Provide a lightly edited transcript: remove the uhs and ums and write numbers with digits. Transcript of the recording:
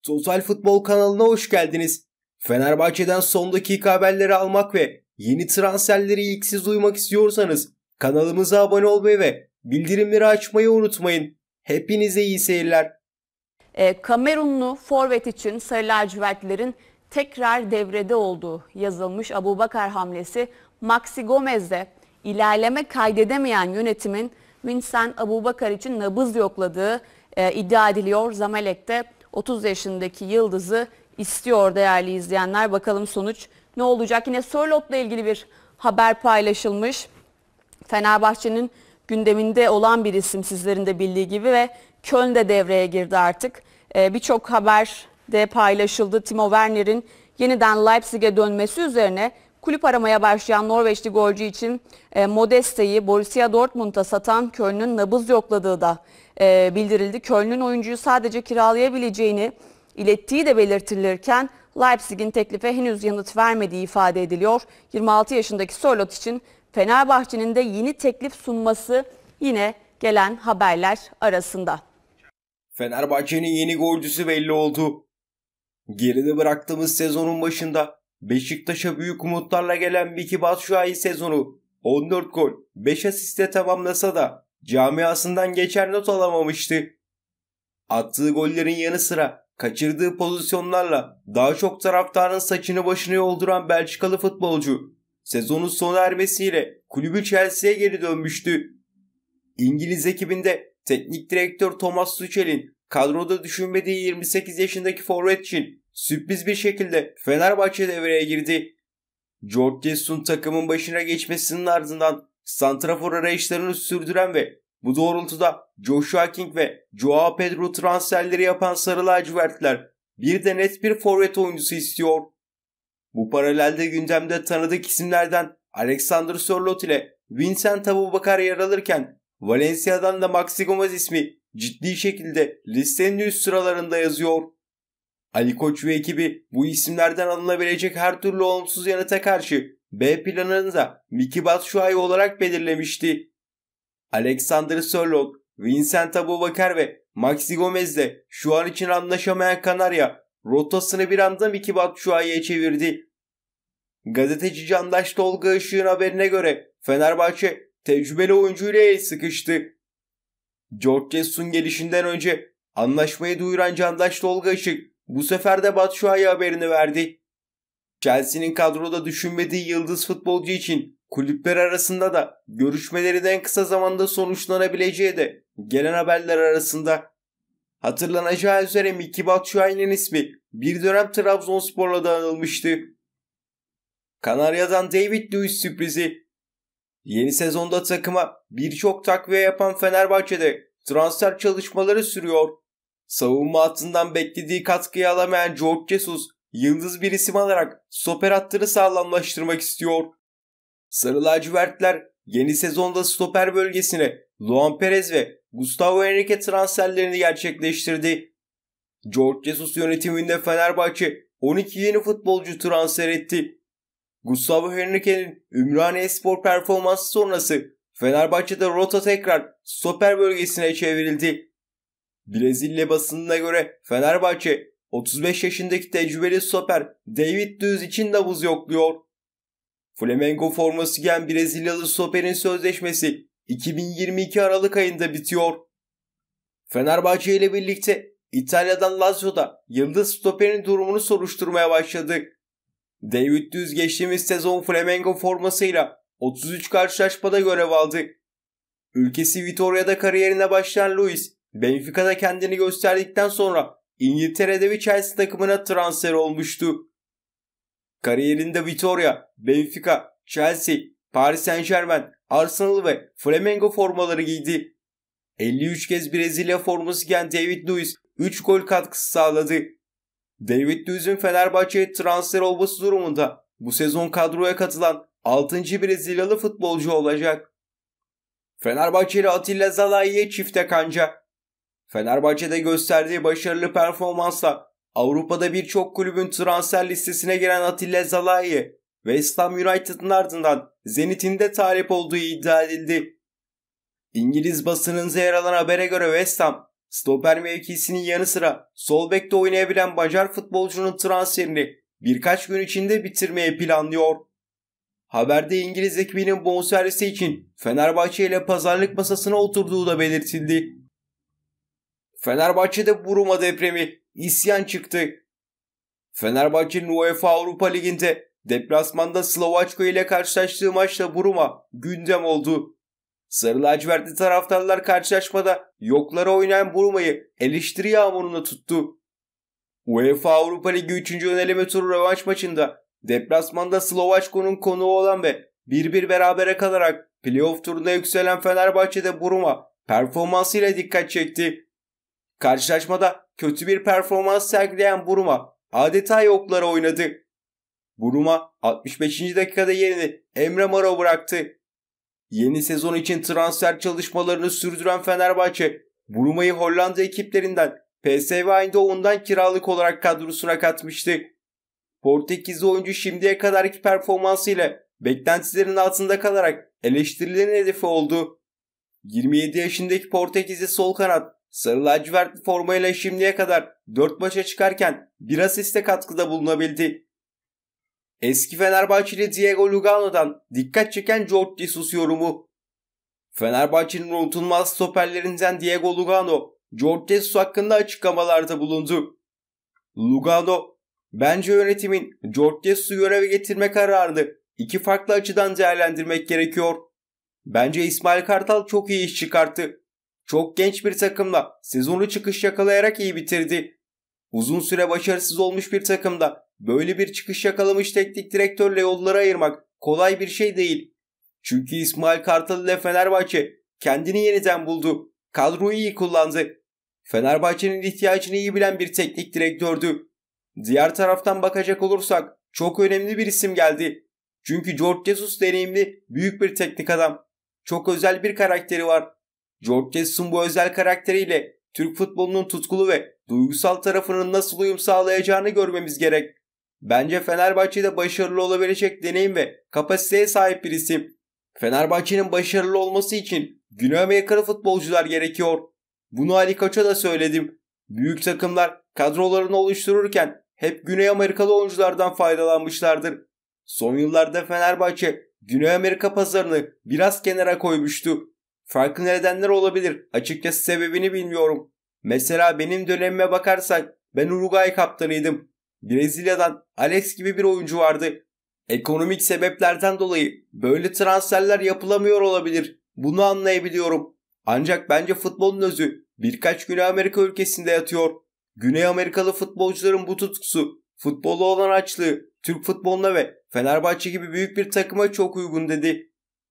Total Futbol kanalına hoş geldiniz. Fenerbahçe'den son dakika haberleri almak ve yeni transferleri ilk siz duymak istiyorsanız kanalımıza abone olmayı ve bildirimleri açmayı unutmayın. Hepinize iyi seyirler. Kamerunlu forvet için Sarı Lacivertlilerin tekrar devrede olduğu yazılmış Aboubakar hamlesi Maxi Gomez'de ilerleme kaydedemeyen yönetimin Vincent Aboubakar için nabız yokladığı iddia ediliyor. Zamalek'te 30 yaşındaki yıldızı istiyor değerli izleyenler. Bakalım sonuç ne olacak? Yine Sörlot'la ilgili bir haber paylaşılmış. Fenerbahçe'nin gündeminde olan bir isim sizlerin de bildiği gibi ve Köln de devreye girdi artık. Birçok haber de paylaşıldı. Timo Werner'in yeniden Leipzig'e dönmesi üzerine kulüp aramaya başlayan Norveçli golcü için Modeste'yi Borussia Dortmund'a satan Köln'ün nabız yokladığı da bildirildi. Köln'ün oyuncuyu sadece kiralayabileceğini ilettiği de belirtilirken Leipzig'in teklife henüz yanıt vermediği ifade ediliyor. 26 yaşındaki Sörloth için Fenerbahçe'nin de yeni teklif sunması yine gelen haberler arasında. Fenerbahçe'nin yeni golcüsü belli oldu. Geride bıraktığımız sezonun başında Beşiktaş'a büyük umutlarla gelen Miki Batshuayi sezonu 14 gol 5 asiste tamamlasa da camiasından geçer not alamamıştı. Attığı gollerin yanı sıra kaçırdığı pozisyonlarla daha çok taraftarın saçını başını yolduran Belçikalı futbolcu sezonun sona ermesiyle kulübü Chelsea'ye geri dönmüştü. İngiliz ekibinde teknik direktör Thomas Tuchel'in kadroda düşünmediği 28 yaşındaki forvet için sürpriz bir şekilde Fenerbahçe devreye girdi. George Jesus'un takımın başına geçmesinin ardından santrafor arayışlarını sürdüren ve bu doğrultuda Joshua King ve Joao Pedro transferleri yapan Sarı Lacivertler bir de net bir forvet oyuncusu istiyor. Bu paralelde gündemde tanıdık isimlerden Alexander Sörloth ile Vincent Aboubakar yer alırken Valencia'dan da Maxi Gomez ismi ciddi şekilde listenin üst sıralarında yazıyor. Ali Koç ve ekibi bu isimlerden alınabilecek her türlü olumsuz yanıta karşı B planını da Miki Batshuayi olarak belirlemişti. Alexander Sörloth, Vincent Aboubakar ve Maxi Gomez'le şu an için anlaşamayan Kanarya rotasını bir anda Miki Batshuayi'ye çevirdi. Gazeteci Candaş Tolga Işık'ın haberine göre Fenerbahçe tecrübeli oyuncuyla el sıkıştı. George Jesus'un gelişinden önce anlaşmayı duyuran Candaş Tolga Işık bu sefer de Batshuayi haberini verdi. Chelsea'nin kadroda düşünmediği yıldız futbolcu için kulüpler arasında da görüşmelerin en kısa zamanda sonuçlanabileceği de gelen haberler arasında. Hatırlanacağı üzere Miki Batshuayi'nin ismi bir dönem Trabzonspor'la da anılmıştı. Kanarya'dan David Luiz sürprizi. Yeni sezonda takıma birçok takviye yapan Fenerbahçe'de transfer çalışmaları sürüyor. Savunma hattından beklediği katkıyı alamayan George Jesus, yıldız bir isim alarak stoper hattını sağlamlaştırmak istiyor. Sarı lacivertler yeni sezonda stoper bölgesine Luan Perez ve Gustavo Henrique transferlerini gerçekleştirdi. George Jesus yönetiminde Fenerbahçe 12 yeni futbolcu transfer etti. Gustavo Henrique'nin Ümraniye-Spor performansı sonrası Fenerbahçe'de rota tekrar stoper bölgesine çevrildi. Brezilya basınına göre Fenerbahçe 35 yaşındaki tecrübeli stoper David Luiz için nabız yokluyor. Flamengo forması giyen Brezilyalı stoperin sözleşmesi 2022 Aralık ayında bitiyor. Fenerbahçe ile birlikte İtalya'dan Lazio'da yıldız stoperin durumunu soruşturmaya başladı. David Luiz geçtiğimiz sezon Flamengo formasıyla 33 karşılaşmada görev aldı. Ülkesi Vitoria'da kariyerine başlayan Luiz, Benfica'da kendini gösterdikten sonra İngiltere'de bir Chelsea takımına transfer olmuştu. Kariyerinde Vitoria, Benfica, Chelsea, Paris Saint-Germain, Arsenal ve Flamengo formaları giydi. 53 kez Brezilya forması giyen David Luiz 3 gol katkısı sağladı. David Luiz'in Fenerbahçe'ye transfer olması durumunda bu sezon kadroya katılan 6. Brezilyalı futbolcu olacak. Fenerbahçeli Atilla Zalai'ye çifte kanca. Fenerbahçe'de gösterdiği başarılı performansla Avrupa'da birçok kulübün transfer listesine giren Atilla Zalai'ye West Ham United'ın ardından Zenit'in de talip olduğu iddia edildi. İngiliz basınında yer alan habere göre West Ham, stoper mevkisinin yanı sıra sol bekte oynayabilen Macar futbolcunun transferini birkaç gün içinde bitirmeyi planlıyor. Haberde İngiliz ekibinin bonservisi için Fenerbahçe ile pazarlık masasına oturduğu da belirtildi. Fenerbahçe'de Buruma depremi, isyan çıktı. Fenerbahçe'nin UEFA Avrupa Ligi'nde deplasmanda Slovaçko ile karşılaştığı maçta Buruma gündem oldu. Sarı lacivertli taraftarlar karşılaşmada yoklara oynayan Buruma'yı eleştiri yağmuruna tuttu. UEFA Avrupa Ligi 3. eleme turu rövanş maçında deplasmanda Slovaçko'nun konuğu olan ve 1-1 berabere kalarak playoff turuna yükselen Fenerbahçe'de Buruma performansıyla dikkat çekti. Karşılaşmada kötü bir performans sergileyen Buruma adeta yoklara oynadı. Buruma 65. dakikada yerini Emre Mor'a bıraktı. Yeni sezon için transfer çalışmalarını sürdüren Fenerbahçe, Buruma'yı Hollanda ekiplerinden PSV Eindhoven'dan kiralık olarak kadrosuna katmıştı. Portekizli oyuncu şimdiye kadarki performansıyla beklentilerin altında kalarak eleştirilerin hedefi oldu. 27 yaşındaki Portekizli sol kanat, sarı lacivertli formayla şimdiye kadar 4 maça çıkarken bir asiste katkıda bulunabildi. Eski Fenerbahçeli Diego Lugano'dan dikkat çeken Jorge Jesus yorumu. Fenerbahçe'nin unutulmaz stoperlerinden Diego Lugano, Jorge Jesus hakkında açıklamalarda bulundu. Lugano, bence yönetimin Jorge Jesus'u göreve getirme kararını iki farklı açıdan değerlendirmek gerekiyor. Bence İsmail Kartal çok iyi iş çıkarttı. Çok genç bir takımla sezonu çıkış yakalayarak iyi bitirdi. Uzun süre başarısız olmuş bir takımda böyle bir çıkış yakalamış teknik direktörle yolları ayırmak kolay bir şey değil. Çünkü İsmail Kartal ile Fenerbahçe kendini yeniden buldu. Kadroyu iyi kullandı. Fenerbahçe'nin ihtiyacını iyi bilen bir teknik direktördü. Diğer taraftan bakacak olursak çok önemli bir isim geldi. Çünkü Jorge Jesus deneyimli, büyük bir teknik adam. Çok özel bir karakteri var. Jorge Jesus'un bu özel karakteriyle Türk futbolunun tutkulu ve duygusal tarafının nasıl uyum sağlayacağını görmemiz gerek. Bence Fenerbahçe'de başarılı olabilecek deneyim ve kapasiteye sahip bir isim. Fenerbahçe'nin başarılı olması için Güney Amerikalı futbolcular gerekiyor. Bunu Ali Koç'a da söyledim. Büyük takımlar kadrolarını oluştururken hep Güney Amerikalı oyunculardan faydalanmışlardır. Son yıllarda Fenerbahçe Güney Amerika pazarını biraz kenara koymuştu. Farklı nedenler olabilir. Açıkçası sebebini bilmiyorum. Mesela benim dönemime bakarsak ben Uruguay kaptanıydım. Brezilya'dan Alex gibi bir oyuncu vardı. Ekonomik sebeplerden dolayı böyle transferler yapılamıyor olabilir. Bunu anlayabiliyorum. Ancak bence futbolun özü birkaç Güney Amerika ülkesinde yatıyor. Güney Amerikalı futbolcuların bu tutkusu, futbola olan açlığı, Türk futboluna ve Fenerbahçe gibi büyük bir takıma çok uygun dedi.